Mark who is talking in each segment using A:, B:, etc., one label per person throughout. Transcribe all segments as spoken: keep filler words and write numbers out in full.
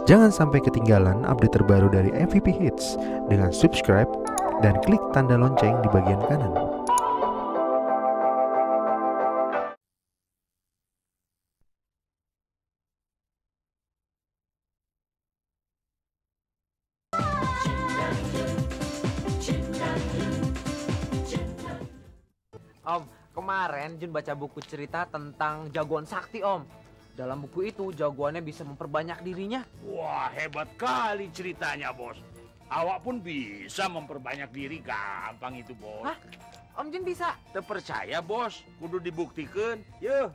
A: Jangan sampai ketinggalan update terbaru dari M V P Hits dengan subscribe dan klik tanda lonceng di bagian kanan.
B: Om, kemarin Jun baca buku cerita tentang jagoan sakti, Om. Dalam buku itu, jagoannya bisa memperbanyak dirinya.
C: Wah, hebat kali ceritanya, Bos. Awak pun bisa memperbanyak diri, gampang itu, Bos.
B: Hah? Om Jun bisa?
C: Terpercaya, Bos. Kudu dibuktikan. Yuh.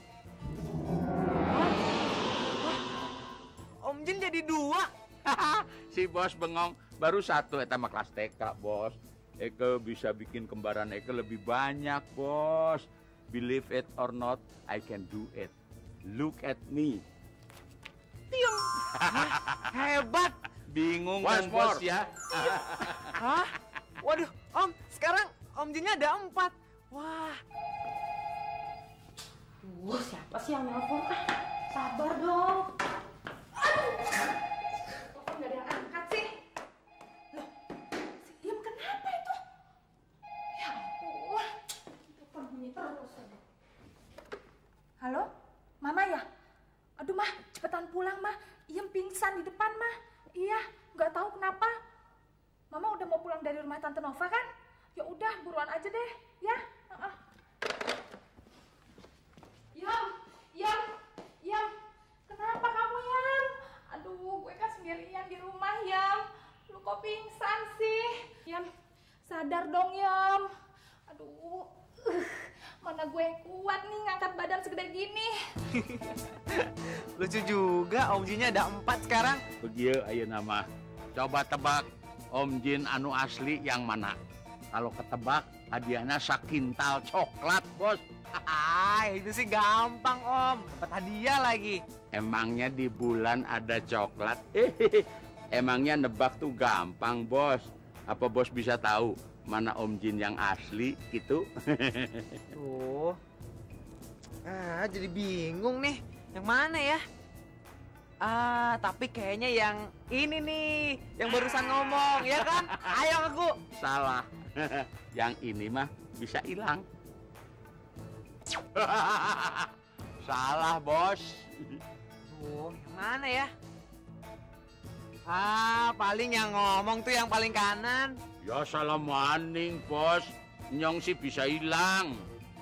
B: Om Jun jadi dua?
C: Si Bos bengong baru satu eta mah kelas T K, Bos. Eke bisa bikin kembaran Eke lebih banyak, Bos. Believe it or not, I can do it. Look at me.
B: Tiung. Hebat.
C: Bingung kan, Bos, ya?
B: Hah? Waduh, Om, sekarang Om Junnya ada empat. Wah.
D: Duh, siapa sih yang nelfon? Ah, sabar dong. Aduh. Kok nggak ada yang angkat sih? Loh, si Iem kenapa itu? Ya ampun, telepon bunyi terus. Halo? Mama ya? Aduh, Mah, cepetan pulang, Mah. Iem pingsan di depan, Mah. Iya, nggak tahu kenapa. Mama udah mau pulang dari rumah Tante Nova kan? Ya udah, buruan aja deh, ya. Uh-uh. Yam, Yam, Yam. Kenapa kamu, Yam? Aduh, gue kan sendirian di rumah, Yam. Lu kok pingsan sih? Yam, sadar dong, Yam. Aduh, uh, mana gue kuat nih ngangkat badan segede gini.
B: Lucu juga, Om Junnya ada empat sekarang.
C: Begitu ayo nama. Coba tebak Om Jin anu asli yang mana? Kalau ketebak hadiahnya sakintal coklat, Bos.
B: Ah, itu sih gampang, Om. Dapat hadiah lagi.
C: Emangnya di bulan ada coklat? Emangnya nebak tuh gampang, Bos. Apa Bos bisa tahu mana Om Jin yang asli gitu?
B: Tuh. Ah, jadi bingung nih. Yang mana ya? Ah, tapi kayaknya yang ini nih, yang barusan ngomong, ya kan? Ayo aku.
C: Salah. Yang ini mah bisa hilang. Salah, Bos.
B: Tuh, yang mana ya? Ah, paling yang ngomong tuh yang paling kanan.
C: Ya salah maning, Bos. Nyong sih bisa hilang.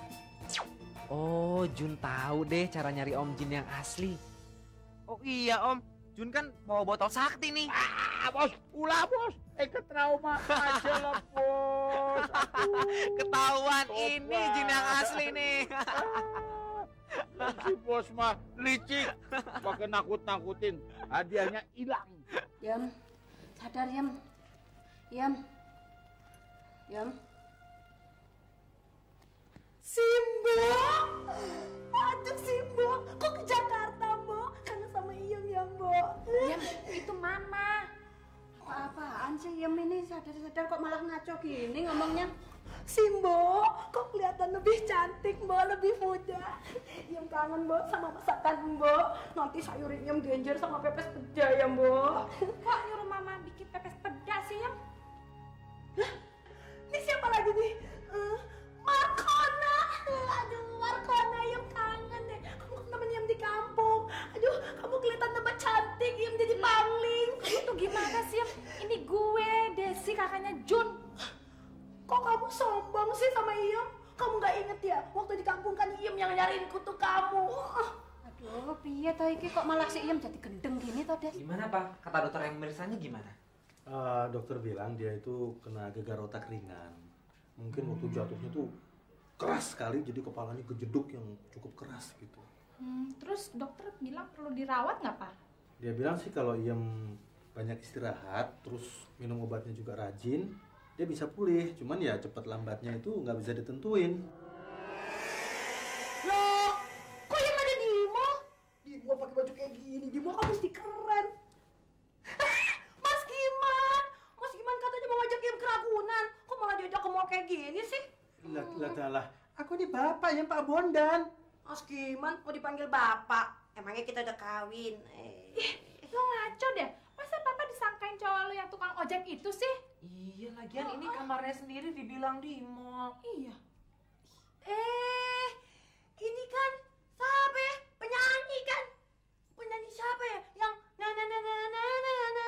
B: Oh, Jun tahu deh cara nyari Om Jin yang asli. Oh iya, Om. Jun kan bawa botol sakti nih.
C: Ah, Bos. Ulah, Bos. Eh, ke trauma aja lah, Bos. Aduh.
B: Ketahuan
C: Coba.
B: ini Jin yang asli nih.
C: Ah, si Bos mah licik. Pakai nakut-nakutin. Hadiahnya hilang.
D: Yam, sadar, Yam. Yam. Yam. Simbo! Aduh, Simbo. Kok ke Jakarta, Mbok? Karena sama Iem ya, Mbok. Yam, itu Mama. Apa-apaan sih, Yam ini? Sadar-sadar kok malah ngaco gini ngomongnya. Simbo, kok kelihatan lebih cantik, Mbok, lebih muda. Iem kangen, Mbok, sama masakan Mbok. Nanti sayurin Iem genjer sama pepes peda ya, Mbok. Kok nyuruh Mama bikin pepes peda sih, Yam? Hah? Ini siapa lagi nih? Uh, Markona. Aduh, Markona, Iem kangen deh. Kamu temen Iem di kampung. Aduh, kamu kelihatan tambah cantik, Iem jadi pangling. Itu gimana sih, Iem? Ini gue, Desi, kakaknya Jun. Kok kamu sombong sih sama Iem? Kamu gak inget ya? Waktu di kampung kan Iem yang nyariin kutu kamu. Aduh, piye toh iki kok malah si Iem jadi gendeng gini toh, Des?
B: Gimana, Pak? Kata dokter yang meriksanya gimana?
E: Uh, dokter bilang dia itu kena gegar otak ringan. Mungkin waktu jatuhnya tuh keras sekali, jadi kepalanya kejeduk yang cukup keras gitu.
D: Hmm, terus dokter bilang perlu dirawat nggak, Pak?
E: Dia bilang sih kalau Iem banyak istirahat, terus minum obatnya juga rajin, dia bisa pulih. Cuman ya cepat lambatnya itu nggak bisa ditentuin.
D: Loh, kok Iem ada di Imo? Di Imo pakai baju kayak gini, di Imo kan mesti keren. Mas Giman, Mas Giman katanya mau ngajak Iem ke Ragunan. Kok malah diajak ke mall kayak gini sih?
E: Lah, lah, lah, aku ini bapak yang Pak Bondan.
D: Mas Giman mau dipanggil bapak. Emangnya kita udah kawin? Eh. Lo ngaco
F: ngaco deh. Masa papa disangkain cowok lu yang tukang ojek itu sih?
B: Iya, lagian ini kamarnya sendiri dibilang di mall.
F: Iya.
D: Eh, ini kan siapa ya? Penyanyi kan? Penyanyi siapa ya? Yang na na na na na na na.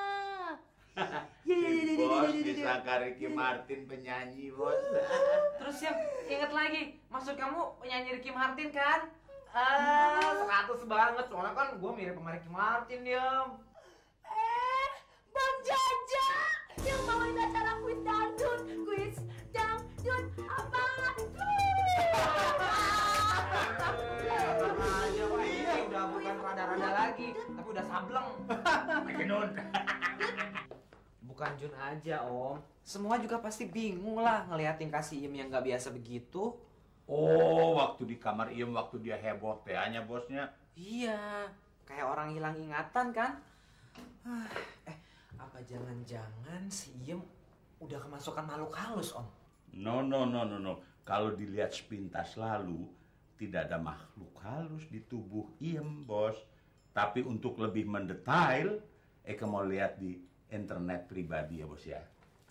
C: Si bos disangka Ricky Martin penyanyi, bos.
B: Terus yang inget lagi, maksud kamu penyanyi Ricky Martin kan? Ah, seratus banget. Soalnya kan gue mirip sama Ricky Martin, Yam.
D: Eh, Bang Jaja yang bawain acara kuis dangdut, kuis dangdut apa?
B: Aja, Pak. Ini udah bukan rada-rada lagi, tapi udah sableng.
C: Makinun.
B: Bukan Jun aja, Om. Semua juga pasti bingung lah ngeliatin kasih Iem yang nggak biasa begitu.
C: Oh, waktu di kamar Iem, waktu dia heboh tehnya bosnya.
B: Iya, kayak orang hilang ingatan kan? Ah, eh, apa jangan-jangan si Iem udah kemasukan makhluk halus, Om?
C: No, no, no, no, no. Kalau dilihat sepintas lalu, tidak ada makhluk halus di tubuh Iem, bos. Tapi untuk lebih mendetail, Eka mau lihat di internet pribadi ya, bos ya.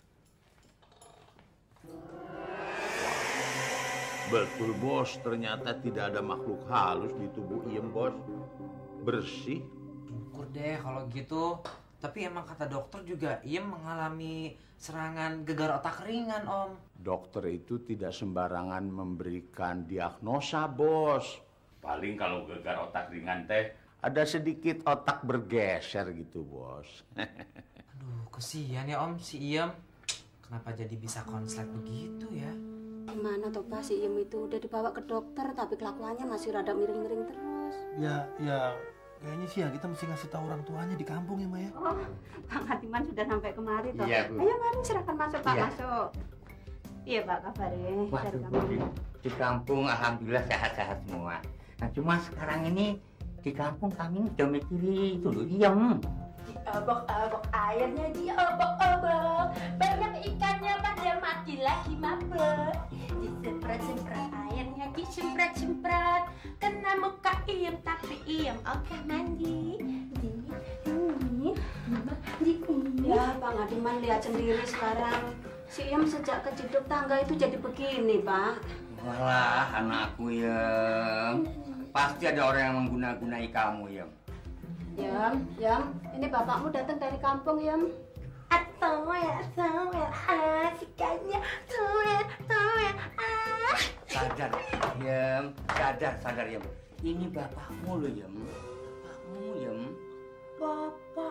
C: Betul, bos. Ternyata tidak ada makhluk halus di tubuh Iem, bos. Bersih.
B: Syukur deh kalau gitu. Tapi emang kata dokter juga Iem mengalami serangan gegar otak ringan, Om.
C: Dokter itu tidak sembarangan memberikan diagnosa, bos. Paling kalau gegar otak ringan teh, ada sedikit otak bergeser gitu, bos.
B: Aduh, kesian ya, Om, si Iem. Kenapa jadi bisa konslet begitu ya?
D: Gimana tuh Pak, si Iem itu udah dibawa ke dokter tapi kelakuannya masih rada miring-miring terus.
E: Ya, ya kayaknya sih ya kita mesti ngasih tahu orang tuanya di kampung ya, Maya.
D: Oh, Bang Hatiman sudah sampai kemari toh.
G: Iya, Bu.
D: Ayo mari silakan masuk Pak,
G: Iya.
D: masuk. Iya Pak, kabarnya dari
G: Waduh,
D: kampung.
G: di, di kampung alhamdulillah sehat-sehat semua. Nah cuma sekarang ini di kampung kami udah mikirin itu loh, Iem.
D: Diobok-obok airnya, diobok-obok. Banyak ikannya pada mati lagi mabek. Disemprot-semprot airnya, disemprot-semprot. Kena muka Iem, tapi Iem oke mandi. Ini, ini, mandi ini. Ya Bang Adiman lihat sendiri sekarang. Si Iem sejak kejeduk tangga itu jadi begini Pak.
G: Walah anakku, Iem. Pasti ada orang yang mengguna-gunai kamu, Iem.
D: Yam, Yam, ini bapakmu datang dari kampung, Yam. Atau ya, atau ya, asikannya, atau ya, atau ya, ah.
G: Sadar, Iem. Sadar, sadar, Iem. Ini bapakmu loh, Iem. Bapakmu, Iem.
D: Bapak.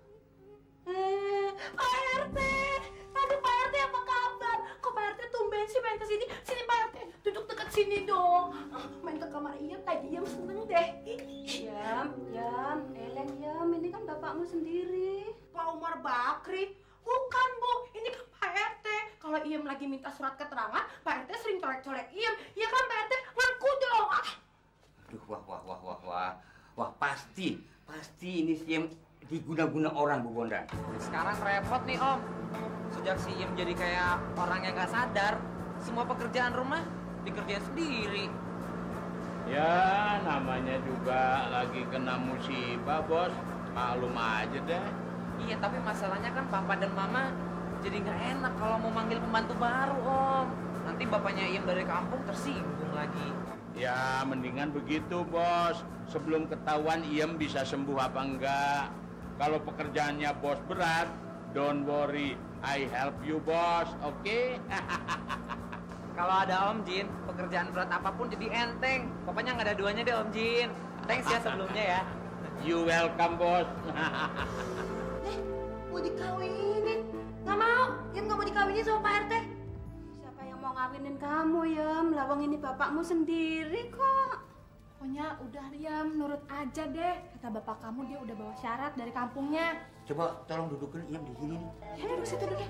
D: Eh, Pak R T. Aduh, Pak R T apa kabar? Kok Pak R T tumben sih main ke sini? Sini Pak R T, duduk dekat sini dong. Ah, main ke kamar Iyam tadi Iyam seneng deh. Yam, Yam, Elen Yam, ini kan bapakmu sendiri. Pak Umar Bakri. Bukan, Bu. Ini kan Pak R T. Kalau Iyam lagi minta surat keterangan, Pak R T sering colek-colek Iyam. Ya kan Pak R T? Ngaku dong. Ah.
G: Aduh, wah, wah, wah, wah, wah. Wah, pasti, pasti ini si Iem diguna-guna orang, Bu Bondan.
B: Sekarang repot nih, Om. Sejak si Iem jadi kayak orang yang gak sadar, semua pekerjaan rumah dikerjain sendiri.
C: Ya, namanya juga lagi kena musibah, bos. Maklum aja deh.
B: Iya, tapi masalahnya kan Papa dan Mama jadi nggak enak kalau mau manggil pembantu baru, Om. Nanti bapaknya Iem dari kampung tersinggung lagi.
C: Ya, mendingan begitu, bos. Sebelum ketahuan Iem bisa sembuh apa enggak. Kalau pekerjaannya bos berat, don't worry, I help you, bos. Oke? Okay?
B: Kalau ada Om Jin, pekerjaan berat apapun jadi enteng. Pokoknya nggak ada duanya deh, Om Jin. Thanks ya sebelumnya ya.
C: You welcome, bos.
D: Eh, mau dikawinin? Nggak mau. Yam nggak mau dikawinin sama Pak R T. Siapa yang mau ngawinin kamu, Yam? Lawang ini bapakmu sendiri kok.
F: Pokoknya udah Yam, nurut aja deh. Kata bapak kamu dia udah bawa syarat dari kampungnya.
G: Coba tolong dudukin Iem di sini nih.
F: Ya duduk situ duduk ya.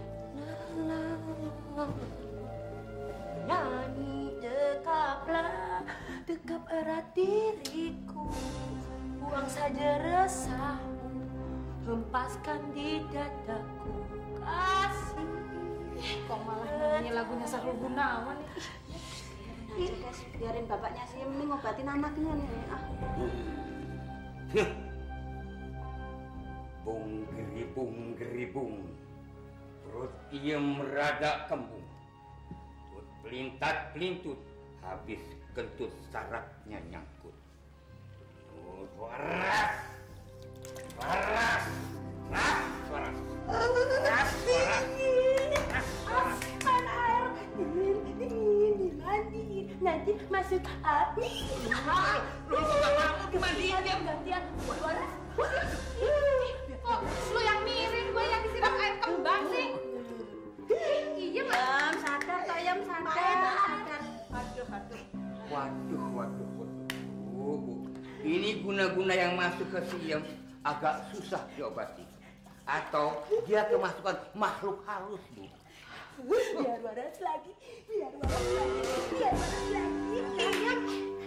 D: Nyanyi dekaplah, dekap erat diriku. Buang saja resahmu, hempaskan di dadaku. Kasih.
F: Kok malah nyanyi lagunya Sahrul Gunawan nih.
D: Ih, guys, biarin bapaknya sih ini ngobatin anaknya nih. Ah.
G: Bung geribung geribung, perut iem rada kembung, perut pelintat pelintut, habis kentut sarafnya nyangkut. Oh, waras, waras, ras, waras, ras, waras, ras, waras.
D: Pan air dingin, dingin, dimandiin, nanti masuk api.
G: Lu suka kamu dimandiin dia.
D: Gantian, waras.
F: Kok lu yang miring, gue yang disiram air kembang sih? Iya, Mas.
D: Yam, sadar toh, Yam, sadar. Sadar.
G: Aduh, aduh. Waduh, waduh, waduh. Oh, Bu. Ini guna-guna yang masuk ke siam agak susah diobati. Atau dia kemasukan makhluk halus, Bu.
D: Biar waras lagi, biar waras lagi, biar waras lagi. Yam.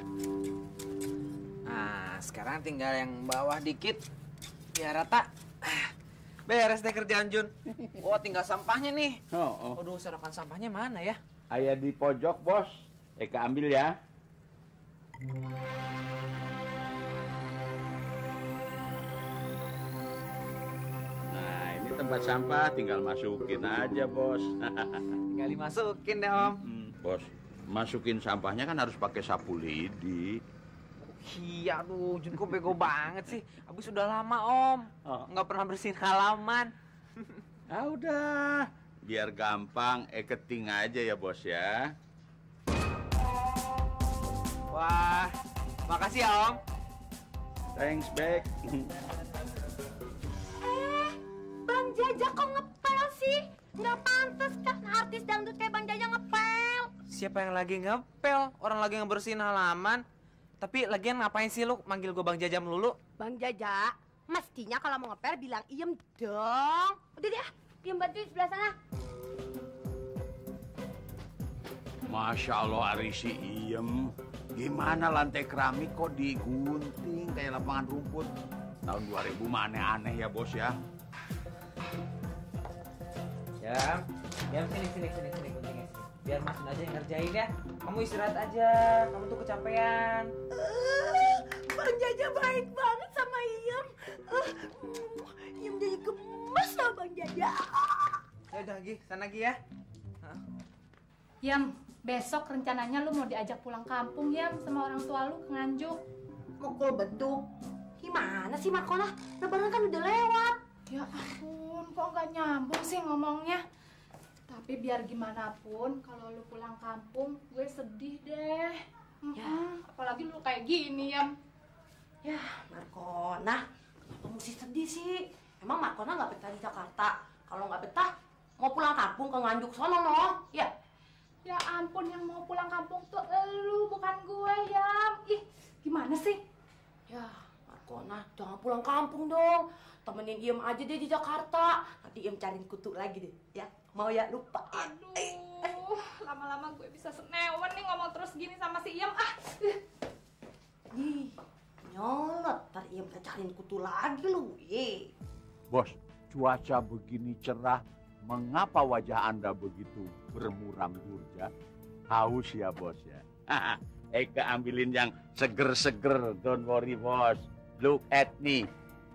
B: Nah, sekarang tinggal yang bawah dikit. Biar rata. Ah, beres deh kerjaan Jun. Oh, tinggal sampahnya nih.
C: Oh, oh.
B: Aduh, sedokan sampahnya mana ya?
C: Ayah di pojok, Bos. Eka ambil ya. Nah, ini tempat sampah, tinggal masukin aja, Bos.
B: Tinggal dimasukin deh, Om.
C: Hmm, Bos, masukin sampahnya kan harus pakai sapu lidi.
B: Iya, aduh, Jun kok bego banget sih. Abis udah lama, Om.
C: Oh.
B: Nggak pernah bersihin halaman.
C: Ah, udah. Biar gampang, eketing aja ya, Bos ya.
B: Wah, makasih ya, Om.
C: Thanks, Bek.
D: Eh, Bang Jaja kok ngepel sih? Nggak pantas kan artis dangdut kayak Bang Jaja ngepel.
B: Siapa yang lagi ngepel? Orang lagi ngebersihin halaman. Tapi lagian ngapain sih lu manggil gue Bang Jaja melulu?
D: Bang Jaja, mestinya kalau mau ngepel bilang iem dong. Udah deh, iem bantu di sebelah sana.
C: Masya Allah, Arisi iem. Gimana lantai keramik kok digunting kayak lapangan rumput? Tahun dua ribu mah aneh-aneh ya, Bos ya.
B: Ya, ya sini sini sini sini guntingnya sini. Biar Mas aja yang ngerjain ya. Kamu istirahat aja. Kamu tuh kecapean.
D: Uh, Bang Jaja baik banget sama Iem. Uh, Iem jadi gemes sama Bang Jaja.
B: Ya udah, Gi, sana Gi ya.
F: Yam, besok rencananya lu mau diajak pulang kampung, Yam, sama orang tua lu ke Nganjuk.
D: Mukul beduk. Gimana sih Makona? Lebaran kan udah lewat.
F: Ya ampun, kok nggak nyambung sih ngomongnya. Tapi biar gimana pun, kalau lu pulang kampung, gue sedih deh.
D: Ya.
F: Mm-mm, apalagi lu kayak gini, Yam.
D: Ya, Markona, kenapa mesti sedih sih? Emang Markona nggak betah di Jakarta? Kalau nggak betah, mau pulang kampung ke Nganjuk sono, no? Ya.
F: Ya ampun, yang mau pulang kampung tuh elu, bukan gue, Yam. Ih, gimana sih?
D: Ya, Markona, jangan pulang kampung dong. Temenin Iem aja deh di Jakarta. Nanti Iem cariin kutu lagi deh, ya. Mau ya, lupa.
F: Aduh, lama-lama gue bisa senewan nih ngomong terus gini sama si Iem. Ah,
D: Ih, nyolot. Ntar Iem cariin kutu lagi lu. Ye.
C: Bos, cuaca begini cerah, mengapa wajah Anda begitu bermuram durja? Haus ya, Bos ya. Eka ambilin yang seger-seger, don't worry, Bos. Look at me.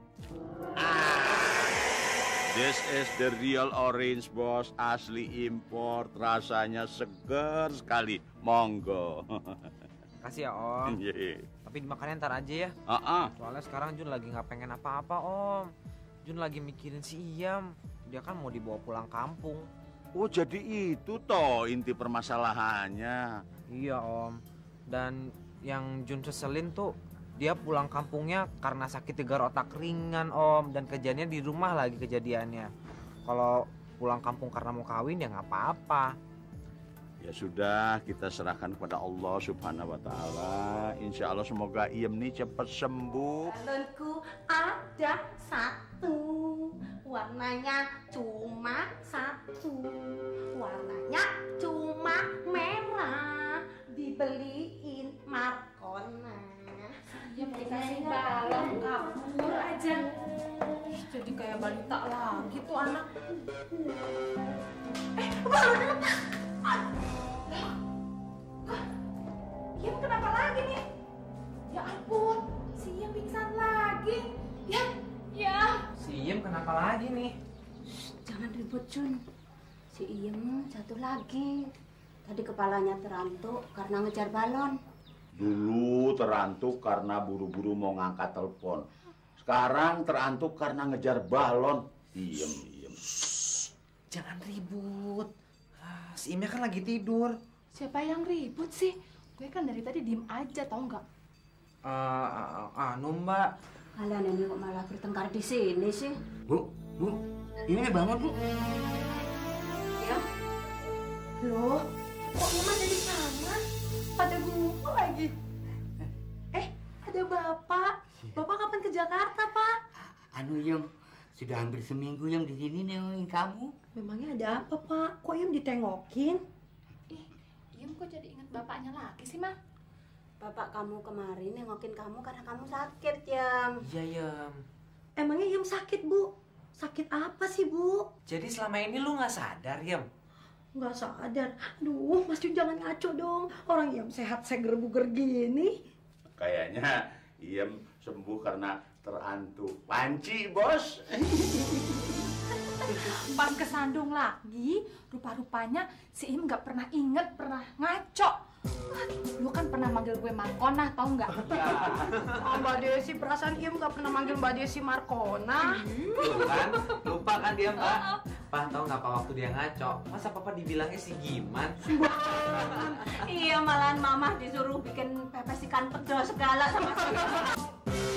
C: Ah. This is the real orange, Bos. Asli import, rasanya seger sekali. Monggo.
B: Kasih ya, Om.
C: Yeah.
B: Tapi dimakannya ntar aja ya.
C: Uh-uh.
B: Soalnya sekarang Jun lagi nggak pengen apa-apa, Om. Jun lagi mikirin si Iyam. Dia kan mau dibawa pulang kampung.
C: Oh, jadi itu toh inti permasalahannya.
B: Iya, Om. Dan yang Jun seselin tuh, dia pulang kampungnya karena sakit gegar otak ringan, Om. Dan kejadiannya di rumah lagi kejadiannya. Kalau pulang kampung karena mau kawin ya nggak apa-apa.
C: Ya sudah, kita serahkan kepada Allah Subhanahu wa Ta'ala. Insya Allah semoga Iem nih cepat sembuh.
D: Balonku ada satu, warnanya cuma satu, warnanya cuma merah, dibeliin Markona.
F: Iem dikasih balon kabur aja. Jadi kayak balita lagi tuh anak.
D: Eh, balonnya lepas.
F: Iem kenapa lagi nih? Ya ampun, si Iem pingsan lagi. Ya, Ya.
B: Si Iem kenapa lagi nih?
D: Jangan ribut, Jun. Si Iem jatuh lagi. Tadi kepalanya terantuk karena ngejar balon.
C: Dulu terantuk karena buru-buru mau ngangkat telepon. Sekarang terantuk karena ngejar balon. Diem, diem.
B: Jangan ribut. Ah, si Iemnya kan lagi tidur.
F: Siapa yang ribut sih? Gue kan dari tadi diem aja, tau nggak?
B: Ah, uh, anu mbak.
D: Kalian ini kok malah bertengkar di sini sih?
G: Bu, bu, ini bangun bu.
D: Ya?
F: Loh, kok Mama jadi sama? Ada ngumpul lagi. Eh, ada Bapak. Bapak kapan ke Jakarta, Pak?
G: Anu Yem, sudah hampir seminggu yang di sini nemuin kamu.
H: Memangnya ada apa, Pak? Kok Yem ditengokin?
F: Ih, Iem kok jadi ingat bapaknya lagi sih, Ma?
D: Bapak kamu kemarin nengokin kamu karena kamu sakit, Yam.
B: Iya, Iem.
H: Emangnya Yem sakit, Bu? Sakit apa sih, Bu?
B: Jadi selama ini lu nggak sadar, Iem?
H: Nggak sadar. Aduh, Mas Jun jangan ngaco dong. Orang Yem sehat seger buger gini.
C: Kayaknya Iem sembuh karena terantuk panci, Bos.
F: Pas kesandung lagi, rupa-rupanya si Iem nggak pernah inget pernah ngaco. Lu kan pernah manggil gue Markona, tau nggak?
H: Oh, Mbak Desi, perasaan Yem nggak pernah manggil Mbak Desi Markona.
B: Tuh kan, lupa kan dia mbak. Pak, tau nggak apa waktu dia ngaco? Masa papa dibilangnya si Giman?
D: Iya, malahan Mama disuruh bikin pepes ikan pedas segala sama si